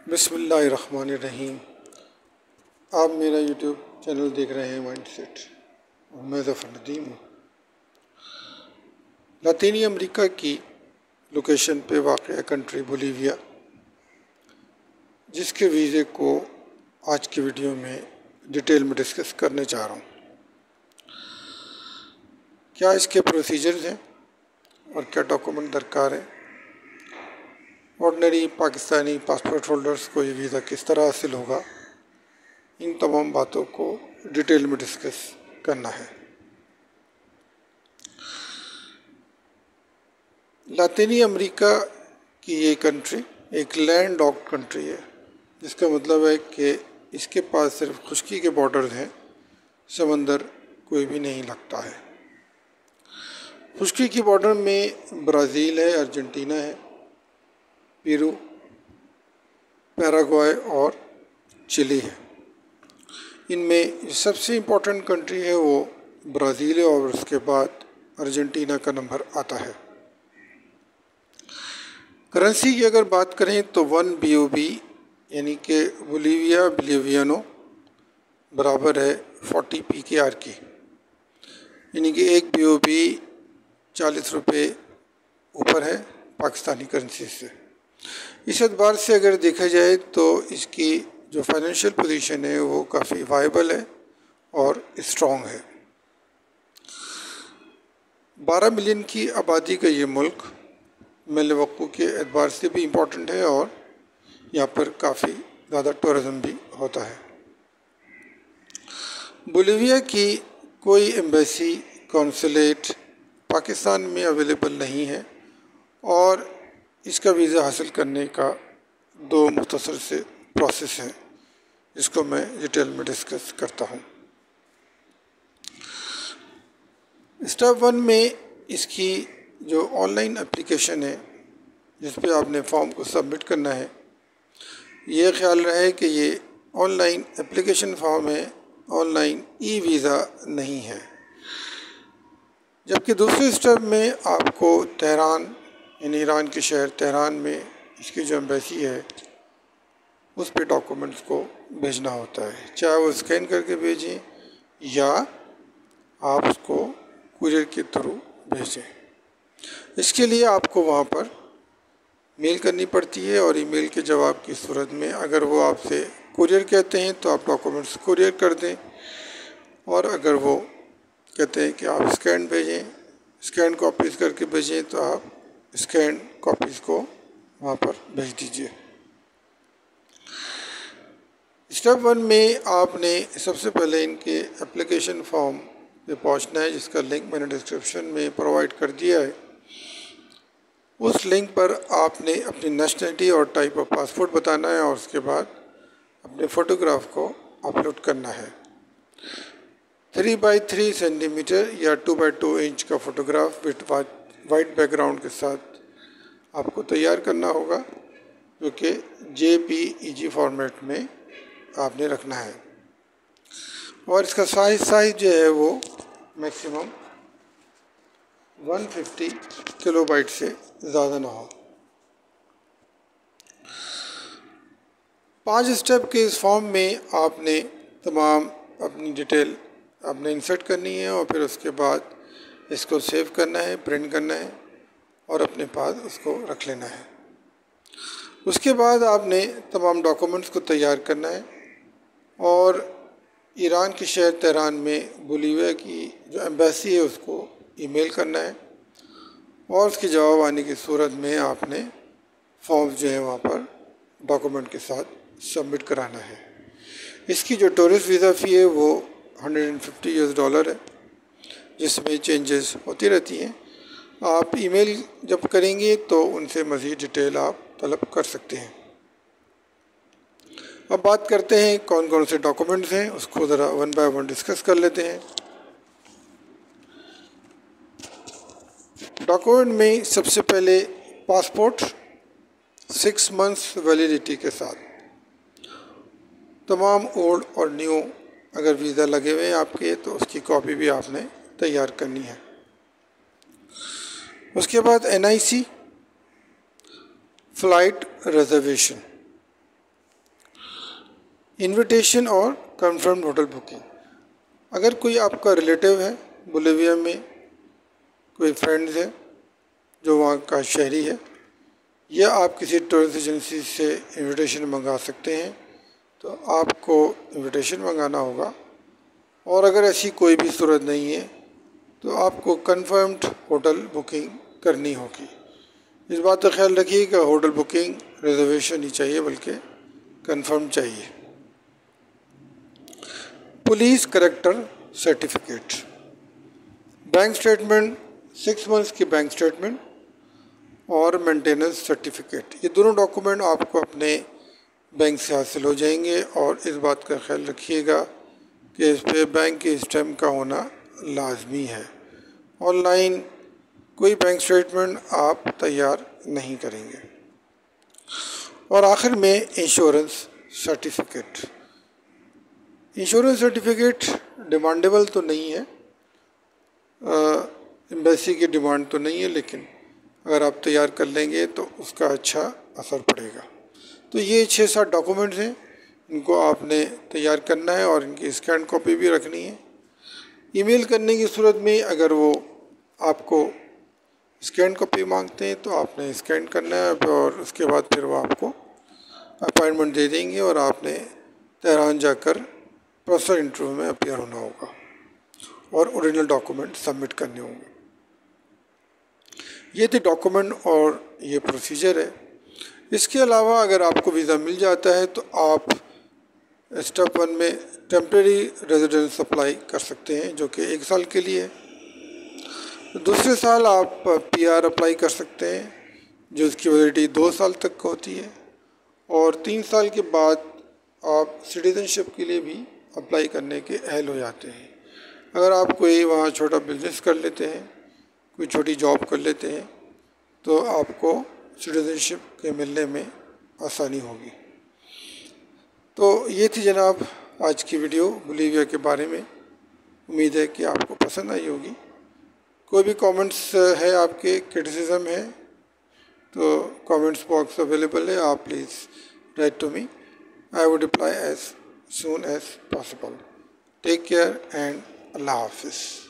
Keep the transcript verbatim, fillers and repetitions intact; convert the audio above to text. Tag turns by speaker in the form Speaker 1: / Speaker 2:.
Speaker 1: बिस्मिल्लाहिर्रहमानिर्रहीम। आप मेरा यूट्यूब चैनल देख रहे हैं माइंडसेट और मैं ज़फ़र नदीम हूँ। लातीनी अमेरिका की लोकेशन पे वाक़ कंट्री बोलीविया, जिसके वीज़े को आज की वीडियो में डिटेल में डिस्कस करने जा रहा हूँ। क्या इसके प्रोसीजर्स हैं और क्या डॉक्यूमेंट दरकार है, ऑर्डिनरी पाकिस्तानी पासपोर्ट होल्डर्स को ये वीज़ा किस तरह हासिल होगा, इन तमाम बातों को डिटेल में डिस्कस करना है। लातीनी अमेरिका की ये कंट्री एक लैंड लॉक्ड कंट्री है, जिसका मतलब है कि इसके पास सिर्फ खुश्की के बॉर्डर हैं, समंदर कोई भी नहीं लगता है। खुश्की के बॉर्डर में ब्राज़ील है, अर्जेंटीना है, पेरू, पैराग्वे और चिली है। इनमें सबसे इम्पोर्टेंट कंट्री है वो ब्राज़ील है और उसके बाद अर्जेंटीना का नंबर आता है। करेंसी की अगर बात करें तो वन बी ओ बी यानी कि बोलीविया बोलिवियानो बराबर है फोर्टी पी के आर की, यानी कि एक बी ओ बी चालीस रुपये ऊपर है पाकिस्तानी करेंसी से। इस एतबार से अगर देखा जाए तो इसकी जो फाइनेंशियल पोजीशन है वो काफ़ी वायबल है और स्ट्रॉन्ग है। बारह मिलियन की आबादी का ये मुल्क मेल वक़्फ़ के एतबार से भी इम्पोर्टेंट है और यहाँ पर काफ़ी ज़्यादा टूरिज़म भी होता है। बोलीविया की कोई एम्बेसी कौंसलेट पाकिस्तान में अवेलेबल नहीं है और इसका वीज़ा हासिल करने का दो मुख्तसर से प्रोसेस हैं, जिसको मैं डिटेल में डिस्कस करता हूँ। स्टेप वन में इसकी जो ऑनलाइन एप्लीकेशन है, जिस पे आपने फॉर्म को सबमिट करना है, ये ख्याल रहे कि ये ऑनलाइन एप्लीकेशन फॉर्म है, ऑनलाइन ई वीज़ा नहीं है। जबकि दूसरे स्टेप में आपको तेहरान यानी ईरान के शहर तेहरान में इसकी जो एम्बेसी है उस पे डॉक्यूमेंट्स को भेजना होता है, चाहे वो स्कैन करके भेजें या आप उसको कुरियर के थ्रू भेजें। इसके लिए आपको वहाँ पर मेल करनी पड़ती है और ईमेल के जवाब की सूरत में अगर वो आपसे कुरियर कहते हैं तो आप डॉक्यूमेंट्स कुरियर कर दें, और अगर वो कहते हैं कि आप स्कैन भेजें, स्कैन कॉपीज़ करके भेजें, तो आप स्कैन कॉपीज़ को वहाँ पर भेज दीजिए। स्टेप वन में आपने सबसे पहले इनके एप्लीकेशन फॉर्म पे पहुँचना है, जिसका लिंक मैंने डिस्क्रिप्शन में प्रोवाइड कर दिया है। उस लिंक पर आपने अपनी नेशनलिटी और टाइप ऑफ पासपोर्ट बताना है और उसके बाद अपने फ़ोटोग्राफ को अपलोड करना है। थ्री बाई थ्री सेंटीमीटर या टू बाई टू इंच का फ़ोटोग्राफ विथ वाइट बैकग्राउंड के साथ आपको तैयार करना होगा, जो कि जे पी ई जी फॉर्मेट में आपने रखना है। और इसका साइज साइज जो है वो मैक्सिमम वन फिफ्टी किलोबाइट से ज़्यादा ना हो। पांच स्टेप के इस फॉर्म में आपने तमाम अपनी डिटेल आपने इंसर्ट करनी है और फिर उसके बाद इसको सेव करना है, प्रिंट करना है और अपने पास उसको रख लेना है। उसके बाद आपने तमाम डॉक्यूमेंट्स को तैयार करना है और ईरान के शहर तेहरान में बोलीविया की जो एम्बेसी है उसको ईमेल करना है और उसके जवाब आने की सूरत में आपने फॉर्म्स जो है वहाँ पर डॉक्यूमेंट के साथ सबमिट कराना है। इसकी जो टूरिस्ट वीज़ा फ़ी है वो hundred and fifty US dollar है, जिसमें चेंजेस होती रहती हैं। आप ईमेल जब करेंगे तो उनसे मज़ीद डिटेल आप तलब कर सकते हैं। अब बात करते हैं कौन कौन से डॉक्यूमेंट्स हैं, उसको ज़रा वन बाय वन डिस्कस कर लेते हैं। डॉक्यूमेंट में सबसे पहले पासपोर्ट सिक्स मंथ्स वैलिडिटी के साथ, तमाम ओल्ड और न्यू अगर वीज़ा लगे हुए हैं आपके तो उसकी कॉपी भी आपने तैयार करनी है। उसके बाद N I C, flight reservation, invitation और कंफर्म्ड होटल बुकिंग। अगर कोई आपका रिलेटिव है बोलिविया में, कोई फ्रेंड्स है जो वहाँ का शहरी है, या आप किसी टूरिस्ट एजेंसी से इनविटेशन मंगा सकते हैं, तो आपको इनविटेशन मंगाना होगा। और अगर ऐसी कोई भी सूरत नहीं है तो आपको कंफर्म्ड होटल बुकिंग करनी होगी। इस बात का ख्याल रखिए कि होटल बुकिंग रिजर्वेशन ही चाहिए बल्कि कंफर्म चाहिए। Police character certificate, bank statement, six months की बैंक स्टेटमेंट और मेंटेनेंस सर्टिफिकेट, ये दोनों डॉक्यूमेंट आपको अपने बैंक से हासिल हो जाएंगे। और इस बात का ख्याल रखिएगा कि इस पर बैंक के स्टैम्प का होना लाजमी है। ऑनलाइन कोई बैंक स्टेटमेंट आप तैयार नहीं करेंगे। और आखिर में insurance certificate. Insurance certificate demandable तो नहीं है, एम्बेसी की डिमांड तो नहीं है, लेकिन अगर आप तैयार कर लेंगे तो उसका अच्छा असर पड़ेगा। तो ये छः सात डॉक्यूमेंट्स हैं, इनको आपने तैयार करना है और इनकी स्कैन कॉपी भी रखनी है। ईमेल करने की सूरत में अगर वो आपको स्कैन कॉपी मांगते हैं तो आपने स्कैन करना है और उसके बाद फिर वो आपको अपॉइंटमेंट दे देंगे और आपने तेहरान जाकर प्रोफेसर इंटरव्यू में अपीयर होना होगा और ओरिजिनल डॉक्यूमेंट सबमिट करने होंगे। ये थे डॉक्यूमेंट और ये प्रोसीजर है। इसके अलावा अगर आपको वीज़ा मिल जाता है तो आप स्टेप वन में टेम्परेरी रेजिडेंस अप्लाई कर सकते हैं, जो कि एक साल के लिए है। दूसरे साल आप पीआर अप्लाई कर सकते हैं, जो उसकी वैलिडिटी दो साल तक होती है। और तीन साल के बाद आप सिटीजनशिप के लिए भी अप्लाई करने के अहल हो जाते हैं। अगर आप कोई वहाँ छोटा बिजनेस कर लेते हैं, कोई छोटी जॉब कर लेते हैं, तो आपको सिटीजनशिप के मिलने में आसानी होगी। तो ये थी जनाब आज की वीडियो बोलिविया के बारे में। उम्मीद है कि आपको पसंद आई होगी। कोई भी कमेंट्स है आपके, क्रिटिसिज्म है, तो कमेंट्स बॉक्स अवेलेबल है, आप please write to me, I would reply as soon as possible. Take care and Allah Hafiz.